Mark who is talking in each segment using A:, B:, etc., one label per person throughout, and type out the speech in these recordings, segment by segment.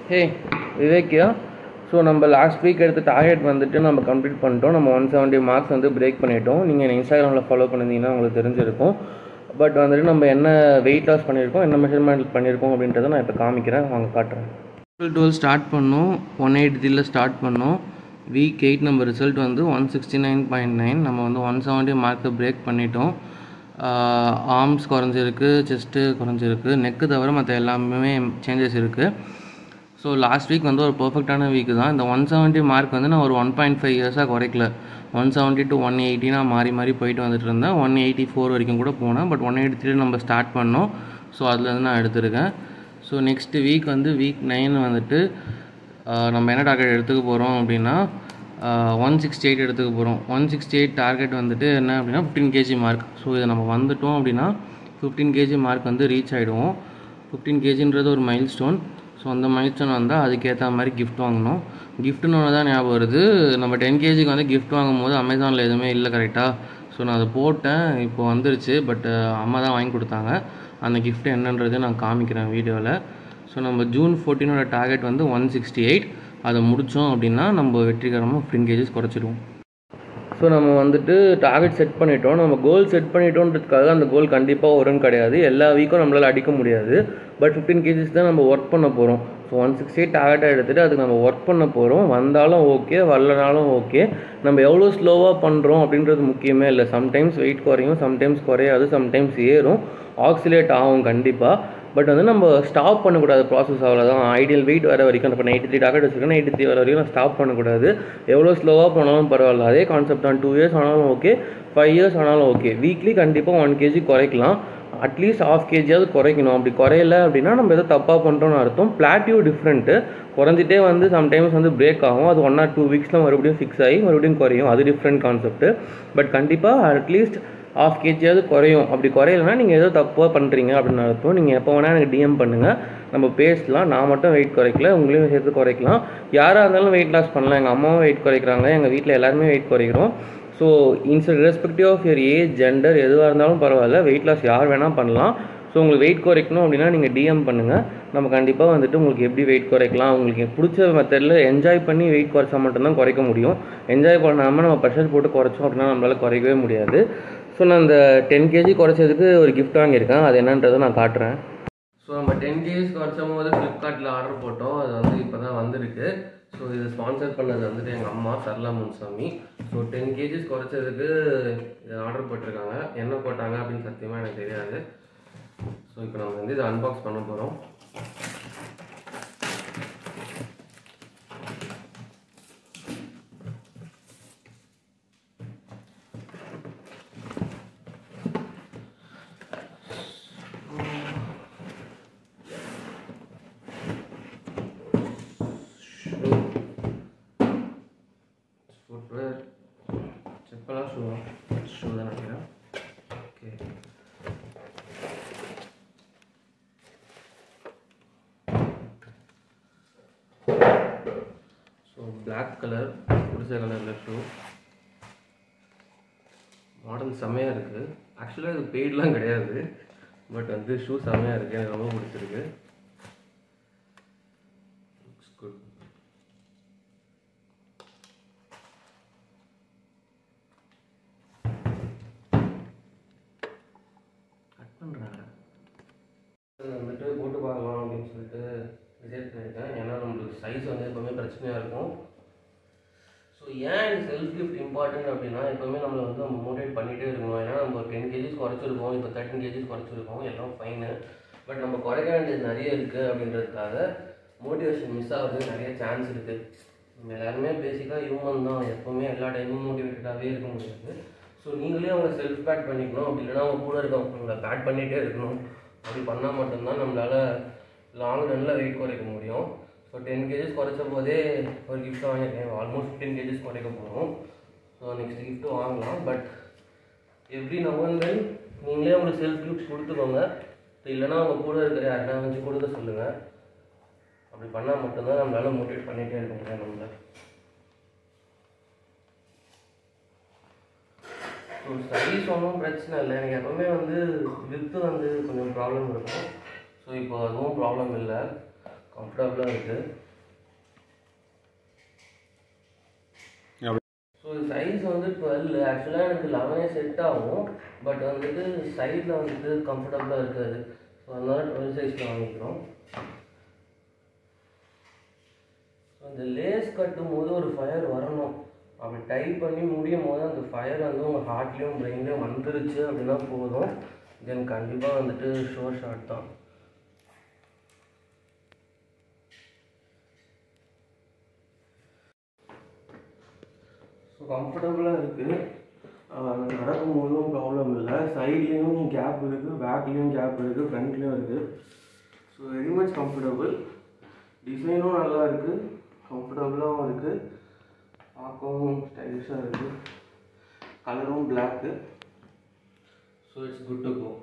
A: ஹே விவேக்கியா. ஸோ நம்ம last week எடுத்த டார்கெட் வந்துட்டு நம்ம கம்ப்ளீட் பண்ணிட்டோம். நம்ம 170 மார்க்ஸ் வந்து பிரேக் பண்ணிட்டோம். நீங்கள் இன்ஸ்டாகிராமில் ஃபாலோ பண்ணியிருந்தீங்கன்னா உங்களுக்கு தெரிஞ்சிருக்கும். பட் வந்துட்டு நம்ம என்ன வெயிட் லாஸ் பண்ணியிருக்கோம், என்ன மெஷர்மெண்ட் பண்ணியிருக்கோம் அப்படின்றத நான் இப்போ காமிக்கிறேன், வாங்க காட்டுறேன். 12 ஸ்டார்ட் பண்ணோம், 183 ஸ்டார்ட் பண்ணோம். வீக் 8 நம்ம ரிசல்ட் வந்து 169.9. நம்ம வந்து 170 மார்க்கை பிரேக் பண்ணிட்டோம். ஆர்ம்ஸ் குறைஞ்சிருக்கு, செஸ்ட்டு குறைஞ்சிருக்கு, நெக்கு தவிர மற்ற எல்லாமே சேஞ்சஸ் இருக்குது. ஸோ லாஸ்ட் வீக் வந்து ஒரு பர்ஃபெக்டான வீக்கு தான். இந்த 170 மார்க் வந்து நான் ஒரு 1.5 இயர்ஸாக குறைக்கல. 170 to 180 நான் மாறி மாறி போயிட்டு வந்துட்டு இருந்தேன். 184 வரைக்கும் கூட போனேன். பட் 183 நம்ம ஸ்டார்ட் பண்ணோம். ஸோ அதுலேருந்து நான் எடுத்திருக்கேன். ஸோ நெக்ஸ்ட்டு வீக் வந்து வீக் 9 வந்துட்டு நம்ம என்ன டார்கெட் எடுத்துக்க போகிறோம் அப்படின்னா 168 எடுத்துக்க போகிறோம். 168 டார்கெட் வந்துட்டு என்ன அப்படின்னா 15 kg மார்க். ஸோ இதை நம்ம வந்துட்டோம் அப்படின்னா 15 kg மார்க் வந்து ரீச் ஆகிடுவோம். 15 kgன்றது ஒரு மைல் ஸ்டோன். ஸோ அந்த மைல் ஸ்டோன் வந்தால் அதுக்கேற்ற மாதிரி கிஃப்ட் வாங்கணும். கிஃப்ட்டுன்னு ஒன்று தான் ஞாபகம் வருது. நம்ம 10 kgக்கு வந்து கிஃப்ட் வாங்கும் போது அமேசானில் எதுவுமே இல்லை கரெக்டாக. ஸோ நான் அதை போட்டேன், இப்போ வந்துருச்சு. பட் அம்மா தான் வாங்கி கொடுத்தாங்க. அந்த கிஃப்ட் என்னன்றதை நான் காமிக்கிறேன் வீடியோவில். ஸோ நம்ம ஜூன் 14 டார்கெட் வந்து 168. அதை முடித்தோம் அப்படின்னா நம்ம வெற்றிகரமாக 15 kg குறைச்சிடுவோம். ஸோ நம்ம வந்துட்டு டார்கெட் செட் பண்ணிட்டோம். நம்ம கோல் செட் பண்ணிட்டோன்றதுக்காக அந்த கோல் கண்டிப்பாக வரும்னு கிடையாது. எல்லா வீக்கும் நம்மளால் அடிக்க முடியாது. பட் 15 kg தான் நம்ம ஒர்க் பண்ண போகிறோம். ஸோ 168 டார்கெட்டாக எடுத்துகிட்டு அதுக்கு நம்ம ஒர்க் பண்ண போகிறோம். வந்தாலும் ஓகே, வரலனாலும் ஓகே. நம்ம எவ்வளோ ஸ்லோவாக பண்ணுறோம் அப்படின்றது முக்கியமே இல்லை. சம்டைம்ஸ் வெயிட் குறையும், சம்டைம்ஸ் குறையாது, சம்டைம்ஸ் ஏறும், ஆக்சிலேட் ஆகும் கண்டிப்பாக. பட் வந்து நம்ம ஸ்டாப் பண்ணக்கூடாது ப்ராசஸ், அவ்வளோதான். ஐடியல் வெயிட் வர வரைக்கும் இப்போ 93 டார்கெட் வச்சுருக்கேன், 93 வர வரைக்கும் நான் ஸ்டாப் பண்ணக்கூடாது. எவ்வளோ ஸ்லோவாக போனாலும் பரவாயில்ல, அதே கான்செப்ட் தான். 2 இயர்ஸ் ஆனாலும் ஓகே, 5 இயர்ஸ் ஆனாலும் ஓகே. வீக்லி கண்டிப்பாக 1 kg குறைக்கலாம், அட்லீஸ்ட் 1/2 kg குறைக்கணும். அப்படி குறையல அப்படின்னா நம்ம எதோ தப்பாக பண்ணுறோன்னு அர்த்தம். பிளாட்டியூ டிஃப்ரெண்ட்டு, குறைஞ்சிட்டே வந்து சம்டைம்ஸ் வந்து பிரேக் ஆகும். அது 1 or 2 வீக்ஸில் மறுபடியும் ஃபிக்ஸ் ஆகி மறுபடியும் குறையும். அது டிஃப்ரெண்ட் கான்செப்ட்டு. பட் கண்டிப்பாக அட்லீஸ்ட் 1/2 kg குறையும். அப்படி குறையலைன்னா நீங்கள் ஏதோ தப்பாக பண்ணுறீங்க அப்படின்னு அர்த்தம். நீங்கள் எப்போ வேணால் எனக்கு டிஎம் பண்ணுங்கள், நம்ம பேசலாம். நான் மட்டும் வெயிட் குறைக்கல, உங்களையும் சேர்த்து குறைக்கலாம். யாராக இருந்தாலும் வெயிட் லாஸ் பண்ணலாம். எங்கள் அம்மாவும் வெயிட் குறைக்கிறாங்க, எங்கள் வீட்டில் எல்லாருமே வெயிட் குறைக்கிறோம். So irrespective of your age, gender எதுவாக இருந்தாலும் பரவாயில்ல, வெயிட் லாஸ் யார் வேணால் பண்ணலாம். ஸோ உங்களுக்கு வெயிட் குறைக்கணும் அப்படின்னா நீங்கள் டிஎம் பண்ணுங்கள். நம்ம கண்டிப்பாக வந்துட்டு உங்களுக்கு எப்படி வெயிட் குறைக்கலாம், உங்களுக்கு பிடிச்ச மெத்தடில் என்ஜாய் பண்ணி வெயிட் குறைச்சா மட்டும்தான் குறைக்க முடியும். என்ஜாய் பண்ணாமல் நம்ம ப்ரெஷர் போட்டு குறைச்சோம் அப்படின்னா நம்மளால் குறைக்கவே முடியாது. ஸோ நான் இந்த 10 kg குறைச்சதுக்கு ஒரு கிஃப்ட் வாங்கியிருக்கேன், அது என்னன்றதை நான் காட்டுறேன். ஸோ நம்ம 10 kg குறைச்சும் போது ஃப்ளிப்கார்ட்டில் ஆர்டர் போட்டோம். அது வந்து இப்போ தான் வந்திருக்கு. ஸோ இதை ஸ்பான்சர் பண்ணது வந்துட்டு எங்கள் அம்மா சரளா முன்சாமி. ஸோ 10 kg குறைச்சதுக்கு இதை ஆர்டர் போட்டிருக்காங்க. என்ன போட்டாங்க அப்படின்னு சத்தியமாக எனக்கு தெரியாது. ஸோ இப்போ நம்ம வந்து இதை அன்பாக்ஸ் பண்ண போகிறோம். ஃபுட்வேர், செப்பலா, ஷூ தான் நினைக்கிறேன். ஓகே, ஸோ பிளாக் கலர், பிடிச்ச கலரில் ஷூ. மாடல் செம்மையாக இருக்குது. ஆக்சுவலாக இது பெய்ட்லாம் கிடையாது, பட் வந்து ஷூ செம்மையாக இருக்குது, எனக்கு ரொம்ப பிடிச்சிருக்கு. குட். பண்ணுறாங்க வந்துட்டு போட்டு பார்க்கலாம் அப்படின்னு சொல்லிட்டு டிசைட் பண்ணியிருக்கேன். ஏன்னா நம்மளுக்கு சைஸ் வந்து எப்போவுமே பிரச்சனையாக இருக்கும். ஸோ ஏன் செல்ஃப் கிஃப்ட் இம்பார்ட்டன்ட் அப்படின்னா, எப்போவுமே நம்மளை வந்து நம்ம மோட்டிவேட் பண்ணிகிட்டே இருக்கணும். ஏன்னா நம்ம ஒரு 10 kg குறைச்சிருக்கோம், இப்போ 13 kg குறைச்சிருக்கோம், எல்லாம் ஃபைனு. பட் நம்ம குறைக்க வேண்டியது நிறைய இருக்குது அப்படின்றதுக்காக மோட்டிவேஷன் மிஸ் ஆகிறதுக்கு நிறைய சான்ஸ் இருக்குது. நம்ம எல்லாருமே பேசிக்காக ஹியூமன் தான், எப்போவுமே எல்லா டைமும் மோட்டிவேட்டடாகவே இருக்க முடியாது. ஸோ நீங்களே அவங்க செல்ஃப் பேட் பண்ணிக்கணும். அப்படி இல்லைனா அவங்க கூட இருக்கவங்களை பேட் பண்ணிகிட்டே இருக்கணும். அப்படி பண்ணால் மட்டும்தான் நம்மளால் லாங் ரன்னில் வெயிட் குறைக்க முடியும். ஸோ 10 kg குறைச்ச போதே ஒரு கிஃப்ட் வாங்கியிருக்கேன். ஆல்மோஸ்ட் 15 kg குறைக்க போகிறோம். ஸோ நெக்ஸ்ட் கிஃப்ட்டு வாங்கலாம். But every now and then நீங்களே உங்களுக்கு செல்ஃப் கிஃப்ட் கொடுத்துக்கோங்க. இல்லைனா அவங்க கூட இருக்கிற யாருன்னா வச்சு கொடுக்க சொல்லுங்கள். அப்படி பண்ணால் மட்டும்தான் நம்மளால் மோட்டிவேட் பண்ணிகிட்டே இருக்க முடியும் நம்மளை. ஸோ சைஸ் ஒன்றும் பிரச்சனை இல்லை. எனக்கு எப்போவுமே வந்து வித்து வந்து கொஞ்சம் ப்ராப்ளம் இருக்கும். ஸோ இப்போ அதுவும் ப்ராப்ளம் இல்லை. கம்ஃபர்டபுளாக இருக்குது. ஸோ சைஸ் வந்து 12, ஆக்சுவலாக எனக்கு 11 செட் ஆகும், பட் வந்துட்டு சைடில் வந்துட்டு கம்ஃபர்டபுளாக இருக்காது. ஸோ அதனால 12 சைஸில் வாங்கிக்கிறோம். ஸோ அந்த லேஸ் கட்டும் போது ஒரு ஃபயர் வரணும், அப்படி டைப் பண்ணி முடியும் போது அந்த ஃபயர் வந்து உங்கள் ஹார்ட்லேயும் பிரெயின்லேயும் வந்துருச்சு அப்படின்னா போதும், தென் கண்டிப்பாக வந்துட்டு ஷோர் ஷாட் தான். ஸோ கம்ஃபர்டபுளாக இருக்குது, நடக்கும்போதும் ப்ராப்ளம் இல்லை. சைட்லேயும் கேப் இருக்குது, பேக்லேயும் கேப் இருக்குது, ஃப்ரண்ட்லேயும் இருக்குது. So very much comfortable. டிசைனும் நல்லா இருக்குது, கம்ஃபர்டபுளாகவும் இருக்குது, பார்க்கவும் ஸ்டைலிஷாக இருக்குது. கலரும் black. So it's good to go.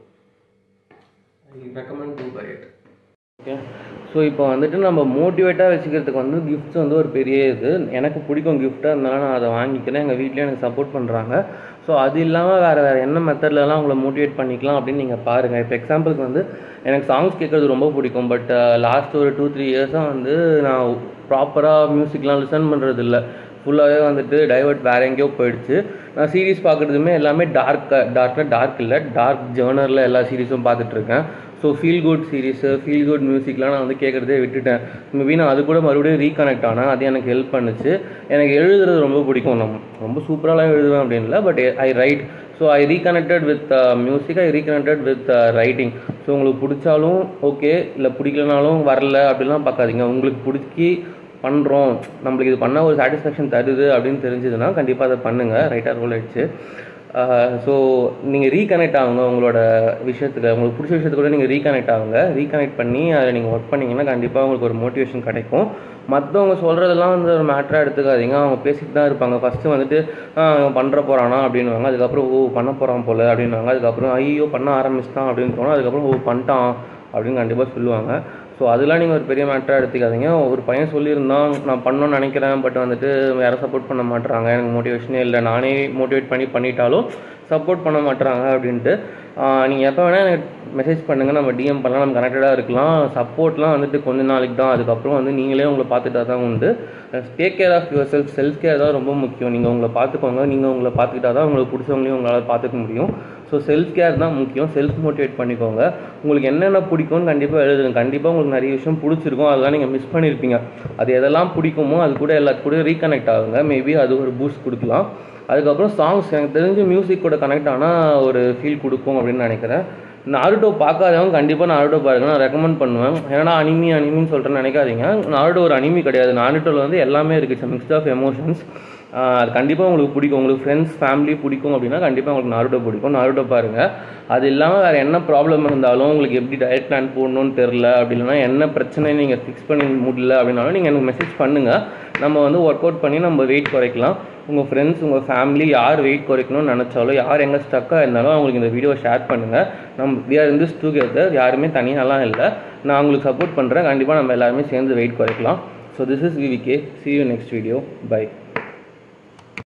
A: I recommend to buy it. Okay, so இப்போ வந்துட்டு நம்ம மோட்டிவேட்டாக வச்சுக்கிறதுக்கு வந்து கிஃப்ட்ஸ் வந்து ஒரு பெரிய இது. எனக்கு பிடிக்கும் கிஃப்ட்டு, அதனால நான் அதை வாங்கிக்கிறேன். எங்கள் வீட்லேயும் எனக்கு சப்போர்ட் பண்ணுறாங்க. ஸோ அது இல்லாமல் வேறு என்ன மெத்தட்லலாம் உங்களை மோட்டிவேட் பண்ணிக்கலாம் அப்படின்னு நீங்கள் பாருங்கள். இப்போ எக்ஸாம்பிளுக்கு வந்து எனக்கு சாங்ஸ் கேட்குறது ரொம்ப பிடிக்கும், பட் லாஸ்ட் ஒரு 2-3 இயர்ஸாக வந்து நான் ப்ராப்பராக மியூசிக்லாம் லிசன் பண்ணுறது இல்லை. ஃபுல்லாகவே வந்துட்டு டைவர்ட் வேறு எங்கேயோ போயிடுச்சு. நான் சீரீஸ் பார்க்குறதுமே எல்லாமே டார்க் இல்லை, டார்க் ஜேர்னரில் எல்லா சீரீஸும் பார்த்துட்ருக்கேன். So feel good series, feel good மியூசிக்லாம் நான் வந்து கேட்குறதே விட்டுட்டேன். மேபி நான் அது கூட மறுபடியும் ரீகனெக்ட் ஆனேன், அது எனக்கு ஹெல்ப் பண்ணுச்சு. எனக்கு எழுதுறது ரொம்ப பிடிக்கும், நம்ம ரொம்ப சூப்பராலாம் எழுதுவேன் அப்படின்னு இல்லை, but I write. So I reconnected with music, I reconnected with writing. So உங்களுக்கு பிடிச்சாலும் ஓகே, இல்லை பிடிக்கலனாலும் வரல அப்படிலாம் பார்க்காதீங்க. உங்களுக்கு பிடிச்சி பண்ணுறோம், நம்மளுக்கு இது பண்ணால் ஒரு சாட்டிஸ்ஃபேக்ஷன் தருது அப்படின்னு தெரிஞ்சதுன்னா கண்டிப்பாக அதை பண்ணுங்கள். ரைட்டாக ரோல் ஆயிடுச்சு. ஸோ நீங்கள் ரீகனெக்ட் ஆகுங்க உங்களோட விஷயத்துக்கு, உங்களுக்கு பிடிச்ச விஷயத்துக்கு கூட நீங்கள் ரீகனெக்ட் ஆகுங்க. ரீகனெக்ட் பண்ணி அதை நீங்கள் ஒர்க் பண்ணிங்கன்னா கண்டிப்பாக உங்களுக்கு ஒரு மோட்டிவேஷன் கிடைக்கும். மற்றவங்க சொல்கிறதெல்லாம் வந்து ஒரு மேட்டராக எடுத்துக்காதீங்க. அவங்க பேசிட்டு தான் இருப்பாங்க. ஃபஸ்ட்டு வந்துட்டு அவன் பண்ணுற போகிறானா அப்படின்வாங்க, அதுக்கப்புறம் ஓ பண்ண போகிறான் போல் அப்படின்வாங்க, அதுக்கப்புறம் ஐயோ பண்ண ஆரம்பிச்சிட்டான் அப்படின்னு தோணும், அதுக்கப்புறம் ஓ பண்ணிட்டான் அப்படின்னு கண்டிப்பாக சொல்லுவாங்க. ஸோ அதெல்லாம் நீங்கள் ஒரு பெரிய மேட்டராக எடுத்துக்காதீங்க. ஒரு பையன் சொல்லியிருந்தான் நான் பண்ணணும்னு நினைக்கிறேன், பட் வந்துட்டு யாரும் சப்போர்ட் பண்ண மாட்டுறாங்க, எனக்கு மோட்டிவேஷனே இல்லை, நானே மோட்டிவேட் பண்ணிட்டாலும் சப்போர்ட் பண்ண மாட்டுறாங்க அப்படின்ட்டு. நீங்கள் எப்போ வேணால் எனக்கு மெசேஜ் பண்ணுங்கள், நம்ம டிஎம் பண்ணலாம், நம்ம கனெக்டடாக இருக்கலாம். சப்போர்ட்லாம் வந்துட்டு கொஞ்ச நாளைக்கு தான், அதுக்கப்புறம் வந்து நீங்களே உங்களை பார்த்துட்டா தான் உண்டு. Take care of yourself care தான் ரொம்ப முக்கியம். நீங்கள் உங்களை பார்த்துக்கோங்க, நீங்கள் உங்களை பார்த்துக்கிட்டா தான் உங்களுக்கு பிடிச்சவங்களையும் உங்களால் பார்த்துக்க முடியும். ஸோ செல்ஃப் கேர் தான் முக்கியம். செல்ஃப் மோட்டிவேட் பண்ணிக்கோங்க. உங்களுக்கு என்னென்ன பிடிக்கும்னு கண்டிப்பாக எழுதுங்க. கண்டிப்பாக உங்களுக்கு நிறைய விஷயம் பிடிச்சிருக்கும், அதெல்லாம் நீங்கள் மிஸ் பண்ணியிருப்பீங்க. அது எதெல்லாம் பிடிக்குமோ அது கூட எல்லாத்து கூட ரீகனெக்ட் ஆகுங்க. மேபி அது ஒரு பூஸ்ட் கொடுக்கலாம். அதுக்கப்புறம் சாங்ஸ் எனக்கு தெரிஞ்சு மியூசிக் கூட கனெக்ட் ஆனால் ஒரு ஃபீல் கொடுக்கும் அப்படின்னு நினைக்கிறேன். நாருட்டோ பார்க்காதவங்க கண்டிப்பாக நாருட்டோ பாருங்கள், நான் ரெக்கமெண்ட் பண்ணுவேன். ஏன்னா அனிமின்னு சொல்கிறேன்னு நினைக்காதீங்க. நாருட்டோ ஒரு அனிமி கிடையாது. நாருட்டோவில் வந்து எல்லாமே இருக்குது, மிக்ஸ் ஆஃப் எமோஷன்ஸ். அது கண்டிப்பாக உங்களுக்கு பிடிக்கும். உங்களுக்கு ஃப்ரெண்ட்ஸ் ஃபேமிலி பிடிக்கும் அப்படின்னா கண்டிப்பாக உங்களுக்கு நாருட்டோ பிடிக்கும். நாருட்டோ பாருங்கள். அது இல்லாமல் வேறு என்ன ப்ராப்ளம் இருந்தாலும், உங்களுக்கு எப்படி டயட் பிளான் போடணும்னு தெரில, அப்படி இல்லைனா என்ன பிரச்சனை நீங்கள் ஃபிக்ஸ் பண்ணி முடியல அப்படின்னாலும் நீங்கள் எனக்கு மெசேஜ் பண்ணுங்கள். நம்ம வந்து ஒர்க் அவுட் பண்ணி நம்ம வெயிட் குறைக்கலாம். உங்கள் ஃப்ரெண்ட்ஸ், உங்கள் ஃபேமிலி யார் வெயிட் குறைக்கணும்னு நினச்சாலும், யார் எங்கே ஸ்டக்காக இருந்தாலும் அவங்களுக்கு இந்த வீடியோ ஷேர் பண்ணுங்கள். we are in this together. யாருமே தனியாலாம் இல்லை, நான் உங்களுக்கு சப்போர்ட் பண்ணுறேன். கண்டிப்பாக நம்ம எல்லாருமே சேர்ந்து வெயிட் குறைக்கலாம். So this is VVK. See you next video. Bye.